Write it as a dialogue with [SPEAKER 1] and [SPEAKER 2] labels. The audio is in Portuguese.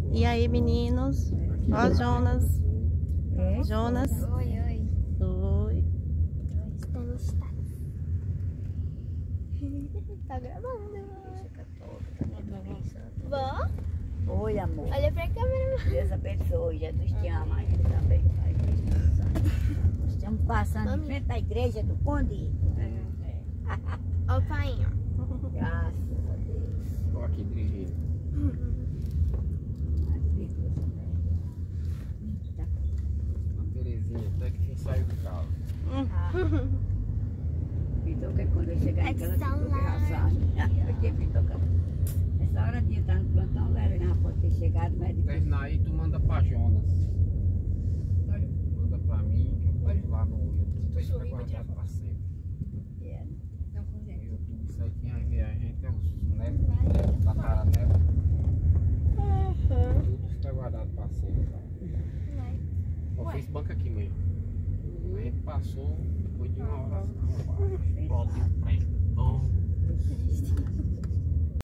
[SPEAKER 1] E aí, meninos? Ó, Jonas.
[SPEAKER 2] É?
[SPEAKER 1] Jonas.
[SPEAKER 3] Oi, oi.
[SPEAKER 1] Oi.
[SPEAKER 3] Estamos tá gravando. Vó,
[SPEAKER 2] Oi, amor.
[SPEAKER 3] olha pra câmera.
[SPEAKER 2] Deus abençoe. Jesus te ama. Ele também. Pai, Espírito Santo. Nós estamos passando em frente à igreja do Conde.
[SPEAKER 3] Ó o painho.
[SPEAKER 2] Graças a Deus.
[SPEAKER 4] Estou aqui dirigindo. A Terezinha até que saiu do carro.
[SPEAKER 2] Então que quando eu chegar em casa, eu fico engraçado. Porque essa hora de estar no plantão, ele já pode ter chegado, mas depois...
[SPEAKER 4] Terminar aí, tu manda pra Jonas. Manda pra mim, que eu boto lá no YouTube, fica guardado pra sempre. No YouTube, isso aí quem vai ver a gente é os netos, bisnetos, tataranetos. Tudo fica guardado pra sempre. Tá? Eu fiz banco aqui mesmo. A gente passou depois de uma hora. Pronto, em frente. Bom.